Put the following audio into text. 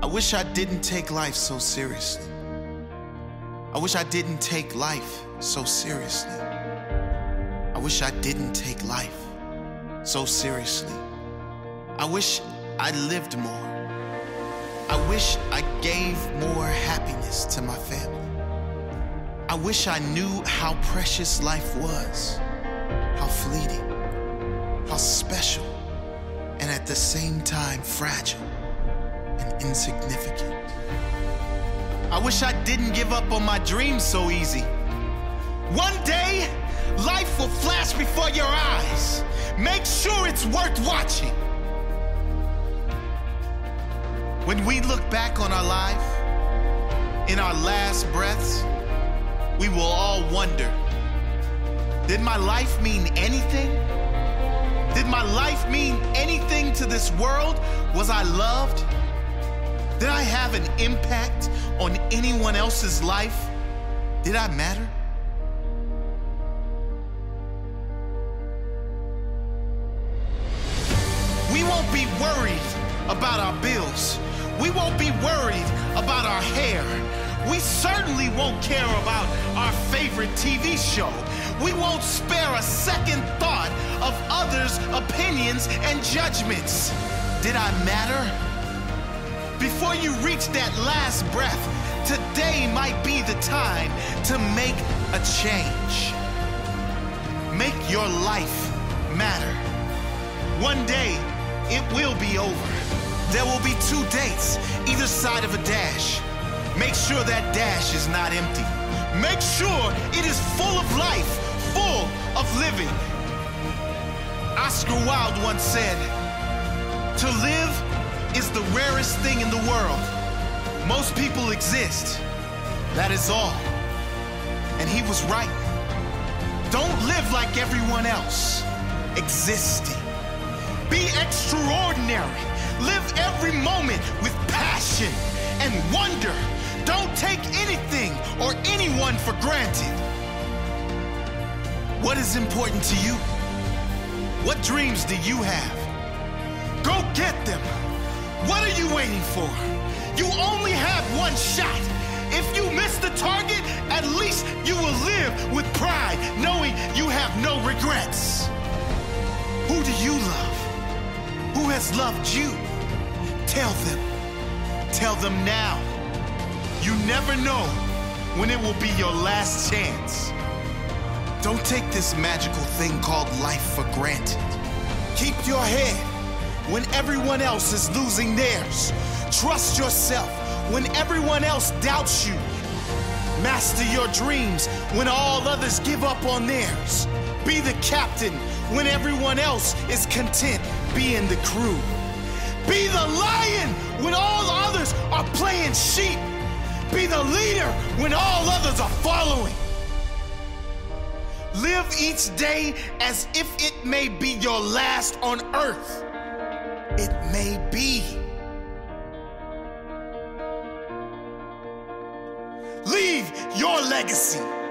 I wish I didn't take life so seriously. I wish I didn't take life so seriously. I wish I didn't take life so seriously. I wish I lived more. I wish I gave more happiness to my family. I wish I knew how precious life was, how fleeting, how special, and at the same time fragile and insignificant. I wish I didn't give up on my dreams so easy. One day, life will flash before your eyes. Make sure it's worth watching. When we look back on our life, in our last breaths, we will all wonder, did my life mean anything? Did my life mean anything to this world? Was I loved? Did I have an impact on anyone else's life? Did I matter? We won't be worried about our bills. We won't be worried about our hair. We certainly won't care about our favorite TV show. We won't spare a second thought of others' opinions and judgments. Did I matter? Before you reach that last breath, today might be the time to make a change. Make your life matter. One day, it will be over. There will be 2 dates, either side of a dash. Make sure that dash is not empty. Make sure it is full of life, full of living. Oscar Wilde once said, "To live is the rarest thing in the world. Most people exist. That is all." And he was right. Don't live like everyone else. Existing. Be extraordinary. Live every moment with passion and wonder. Don't take anything or anyone for granted. What is important to you? What dreams do you have? Go get them. What are you waiting for? You only have one shot. If you miss the target, at least you will live with pride, knowing you have no regrets. Who do you love? Who has loved you? Tell them. Tell them now. You never know when it will be your last chance. Don't take this magical thing called life for granted. Keep your head when everyone else is losing theirs. Trust yourself when everyone else doubts you. Master your dreams when all others give up on theirs. Be the captain when everyone else is content being the crew. Be the lion when all others are playing sheep. Be the leader when all others are following. Live each day as if it may be your last on earth. It may be. Leave your legacy.